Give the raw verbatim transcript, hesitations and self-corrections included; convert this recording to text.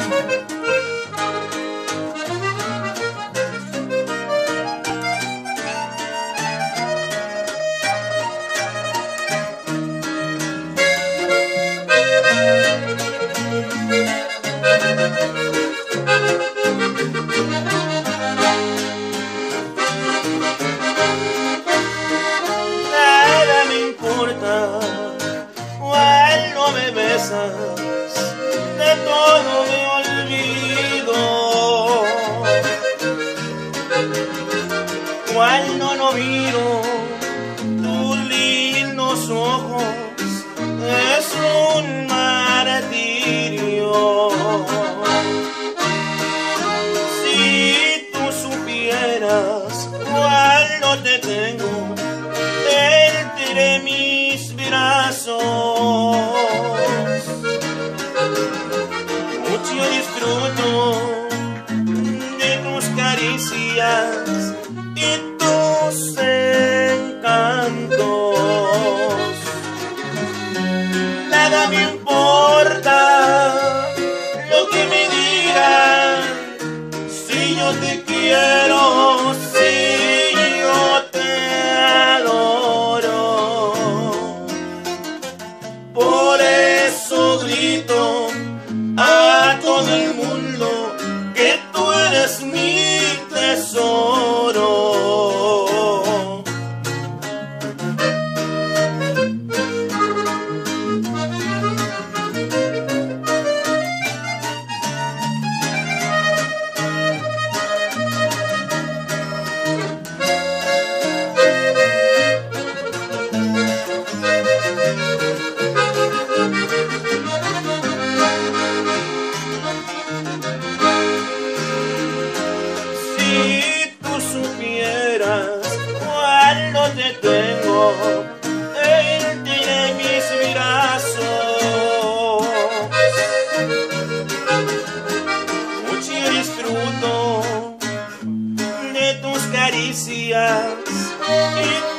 Nada me importa cuando me besas, de todo me olvido. Cuando no miro tus lindos ojos, es un martirio. Si tú supieras cuando te tengo entre mis brazos, mucho disfruto de tus caricias y tus encantos. Nada me importa lo que me digan, si yo te quiero, si yo te adoro. Por eso grito a todo el mundo que tú eres mi tesoro. Si tú supieras cuando te tengo entre mis brazos, mucho disfruto de tus caricias y